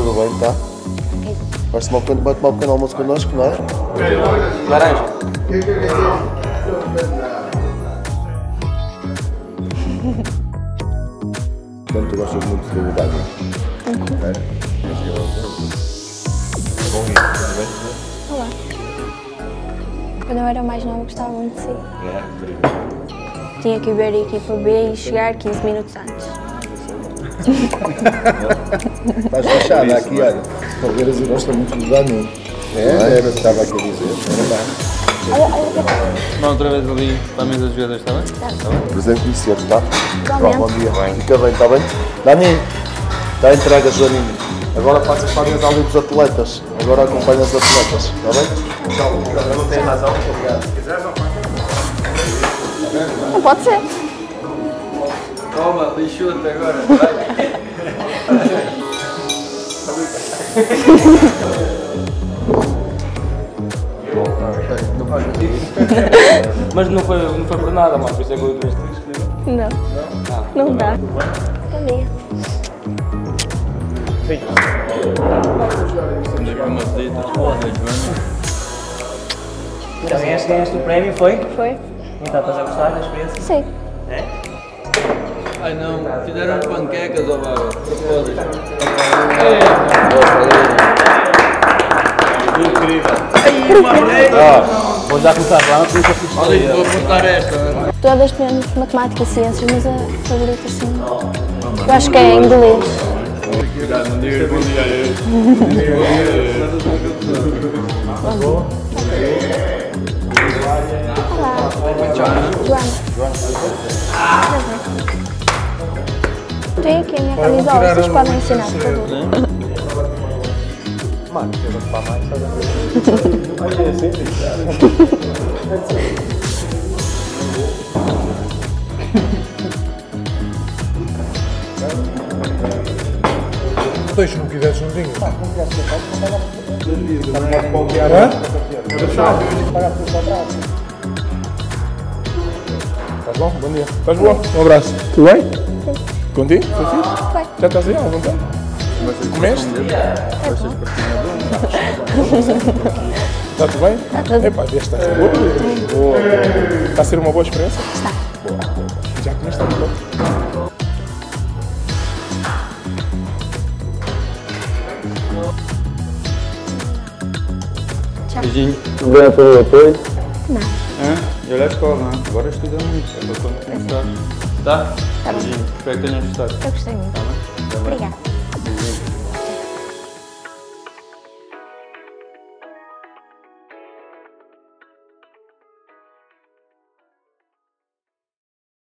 tudo bem, tá? Vais tomar um pequeno almoço connosco, não é? Laranja. Portanto, tu gostas muito de lugar, não é? Olá. Quando eu era mais nova gostava muito de si. Tinha que ver a equipa B e chegar 15 minutos antes. Estás fechada aqui, olha. Palmeiras e gosta muito de Dani. Era, estava aqui a dizer. Não, outra vez ali para a mesa dos jogadores, está bem? Está bem. Presente conhecer, tá? Igualmente. Bom dia. Fica bem, está bem? Dani, está entregue, Joaninho. Agora passas para a mesa ali dos atletas. Agora acompanha os atletas, está bem? Não tem razão, obrigado. Se quiseres, não pode. Não pode ser. Toma, lixo-te agora, vai. Mas não foi por nada, mano, por isso é que eu trouxe te escrever. Não. Não dá. Bom dia. Então, ganhaste o prémio, foi? Foi? Então, estás a gostar da experiência? Sim. É? Ai não, fizeram panquecas ou baba. Incrível. Vou já começar lá, não precisa assistir. Olha, vou apontar esta. Todas temos matemática e ciências, mas a favorita sim. Eu acho que é inglês. Não digas bom dia a ele. Olá. Joana. Tem aqui a minha camisola, vocês podem ensinar, por favor. Mano, eu vou para mais, sabe? Deixa, não quiseres, não tinha. Estás bom? Bom dia. Estás bom? Um abraço. Tudo bem? Contigo? Foi fixe? Foi. Já estás aí à vontade? Comeste? Está tudo bem? Está tudo. Epá, deste está a ser boa. Está a ser uma boa experiência? Está. Boa. Já comeste alguma coisa? Beijinho. Obrigado pelo apoio. Não. E olha a escola, não é? Agora estuda muito, é para quando começar. Tá? Tá bom. Beijinho. Espero que tenham gostado. Eu gostei muito. Obrigada. Beijinho.